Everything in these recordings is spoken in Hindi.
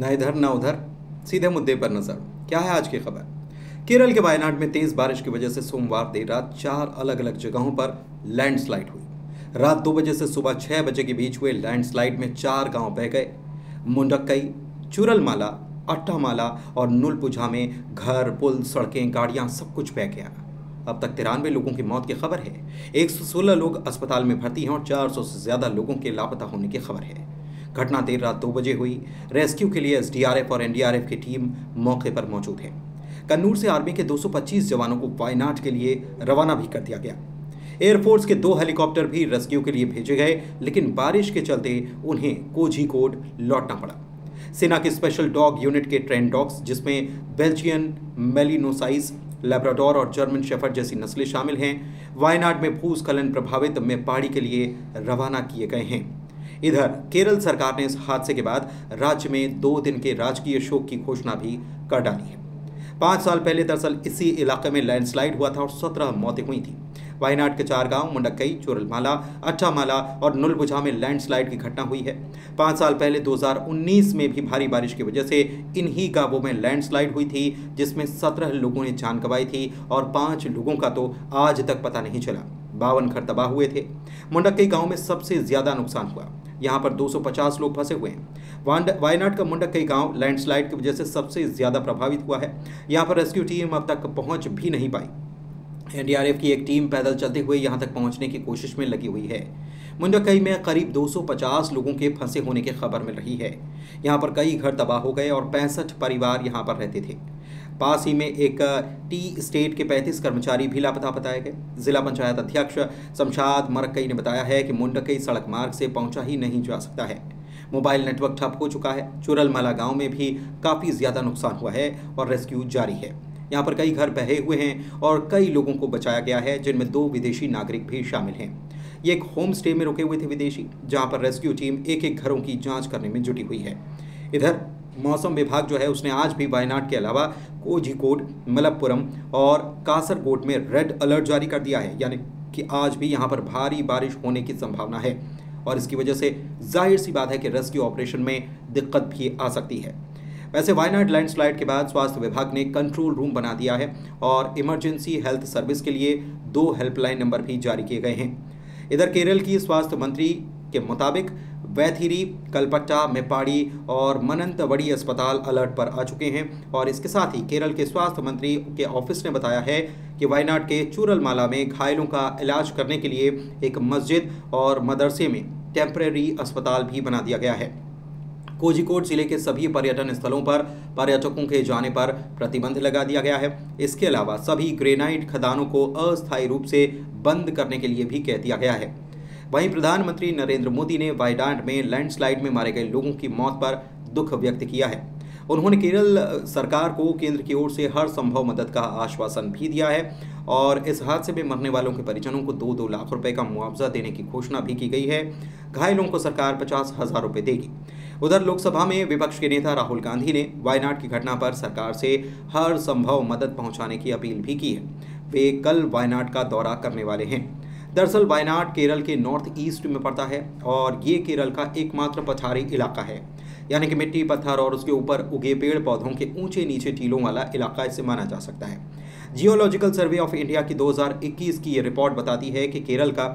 ना इधर ना उधर, सीधे मुद्दे पर नजर। क्या है आज की खबर? केरल के वायनाड में तेज बारिश की वजह से सोमवार देर रात 4 अलग अलग जगहों पर लैंडस्लाइड हुई। रात 2 बजे से सुबह 6 बजे के बीच हुए लैंडस्लाइड में 4 गांव बह गए। मुंडक्कई, चुरलमाला, अट्टामाला और नुलपुझा में घर, पुल, सड़कें, गाड़ियां सब कुछ बह गया। अब तक 93 लोगों की मौत की खबर है। 116 लोग अस्पताल में भर्ती हैं और 400 से ज्यादा लोगों के लापता होने की खबर है। घटना देर रात 2 बजे हुई। रेस्क्यू के लिए एसडीआरएफ और एनडीआरएफ की टीम मौके पर मौजूद है। कन्नूर से आर्मी के 225 जवानों को वायनाड के लिए रवाना भी कर दिया गया। एयरफोर्स के 2 हेलीकॉप्टर भी रेस्क्यू के लिए भेजे गए, लेकिन बारिश के चलते उन्हें कोझिकोड लौटना पड़ा। सेना के स्पेशल डॉग यूनिट के ट्रेन डॉग्स, जिसमें बेल्जियन मेलिनोसाइज, लैब्राडोर और जर्मन शेफर्ड जैसी नस्लें शामिल हैं, वायनाड में भूस्खलन प्रभावित मेपाड़ी के लिए रवाना किए गए हैं। इधर केरल सरकार ने इस हादसे के बाद राज्य में 2 दिन के राजकीय शोक की घोषणा भी कर डाली है। 5 साल पहले दरअसल इसी इलाके में लैंडस्लाइड हुआ था और 17 मौतें हुई थी। वायनाड के 4 गांव मुंडक्कई, चुरलमाला, अट्टामाला और नुलपुझा में लैंडस्लाइड की घटना हुई है। 5 साल पहले 2019 में भी भारी बारिश की वजह से इन्हीं गांवों में लैंडस्लाइड हुई थी, जिसमें 17 लोगों ने जान गंवाई थी और 5 लोगों का तो आज तक पता नहीं चला। 52 घर तबाह हुए थे। मुंडक्कई गांव में सबसे ज्यादा नुकसान हुआ। यहाँ पर 250 लोग फंसे हुए हैं। वायनाड का मुंडक्कई गांव लैंडस्लाइड की वजह से सबसे ज्यादा प्रभावित हुआ है। यहाँ पर रेस्क्यू टीम अब तक पहुंच भी नहीं पाई। एनडीआरएफ की एक टीम पैदल चलते हुए यहाँ तक पहुंचने की कोशिश में लगी हुई है। मुंडक्कई में करीब 250 लोगों के फंसे होने की खबर मिल रही है। यहाँ पर कई घर तबाह हो गए और 65 परिवार यहाँ पर रहते थे। पास ही में एक टी स्टेट के 35 कर्मचारी भी लापता बताए गए। जिला पंचायत अध्यक्ष शमशाद मरक्कई ने बताया है कि मुंडक्कई सड़क मार्ग से पहुंचा ही नहीं जा सकता है। मोबाइल नेटवर्क ठप हो चुका है। चुरलमाला गांव में भी काफ़ी ज़्यादा नुकसान हुआ है और रेस्क्यू जारी है। यहाँ पर कई घर बहे हुए हैं और कई लोगों को बचाया गया है, जिनमें 2 विदेशी नागरिक भी शामिल हैं। ये एक होम स्टे में रुके हुए थे विदेशी, जहाँ पर रेस्क्यू टीम एक घरों की जाँच करने में जुटी हुई है। इधर मौसम विभाग जो है उसने आज भी वायनाड के अलावा कोझिकोड, मलप्पुरम और कासरगोड में रेड अलर्ट जारी कर दिया है, यानी कि आज भी यहाँ पर भारी बारिश होने की संभावना है और इसकी वजह से जाहिर सी बात है कि रेस्क्यू ऑपरेशन में दिक्कत भी आ सकती है। वैसे वायनाड लैंडस्लाइड के बाद स्वास्थ्य विभाग ने कंट्रोल रूम बना दिया है और इमरजेंसी हेल्थ सर्विस के लिए 2 हेल्पलाइन नंबर भी जारी किए गए हैं। इधर केरल की स्वास्थ्य मंत्री के मुताबिक वैथिरी, कलपट्टा, मेपाड़ी और मनंतवड़ी अस्पताल अलर्ट पर आ चुके हैं और इसके साथ ही केरल के स्वास्थ्य मंत्री के ऑफिस ने बताया है कि वायनाड के चुरलमाला में घायलों का इलाज करने के लिए एक मस्जिद और मदरसे में टेम्परेरी अस्पताल भी बना दिया गया है। कोझिकोड जिले के सभी पर्यटन स्थलों पर पर्यटकों के जाने पर प्रतिबंध लगा दिया गया है। इसके अलावा सभी ग्रेनाइट खदानों को अस्थायी रूप से बंद करने के लिए भी कह दिया गया है। वहीं प्रधानमंत्री नरेंद्र मोदी ने वायनाड में लैंडस्लाइड में मारे गए लोगों की मौत पर दुख व्यक्त किया है। उन्होंने केरल सरकार को केंद्र की ओर से हर संभव मदद का आश्वासन भी दिया है और इस हादसे में मरने वालों के परिजनों को 2-2 लाख रुपए का मुआवजा देने की घोषणा भी की गई है। घायलों को सरकार 50,000 रुपए देगी। उधर लोकसभा में विपक्ष के नेता राहुल गांधी ने वायनाड की घटना पर सरकार से हर संभव मदद पहुंचाने की अपील भी की है। वे कल वायनाड का दौरा करने वाले हैं। दरअसल वायनाड केरल के नॉर्थ ईस्ट में पड़ता है और ये केरल का एकमात्र पठारी इलाका है, यानी कि मिट्टी, पत्थर और उसके ऊपर उगे पेड़ पौधों के ऊंचे नीचे टीलों वाला इलाका इसे माना जा सकता है। जियोलॉजिकल सर्वे ऑफ इंडिया की 2021 की ये रिपोर्ट बताती है कि केरल का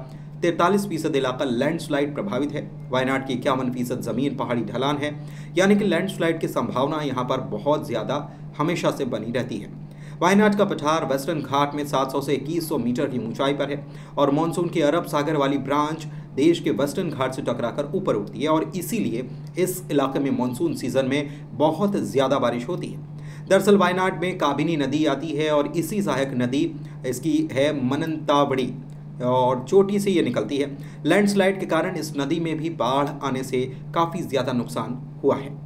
43% इलाका लैंडस्लाइड प्रभावित है। वायनाड की 51% जमीन पहाड़ी ढलान है, यानी कि लैंडस्लाइड की संभावना यहाँ पर बहुत ज़्यादा हमेशा से बनी रहती है। वायनाड का पठार वेस्टर्न घाट में 700 से 2100 मीटर की ऊंचाई पर है और मानसून की अरब सागर वाली ब्रांच देश के वेस्टर्न घाट से टकराकर ऊपर उठती है और इसीलिए इस इलाके में मानसून सीजन में बहुत ज़्यादा बारिश होती है। दरअसल वायनाड में काबिनी नदी आती है और इसी सहायक नदी इसकी है मनंतावड़ी और चोटी से ये निकलती है। लैंडस्लाइड के कारण इस नदी में भी बाढ़ आने से काफ़ी ज़्यादा नुकसान हुआ है।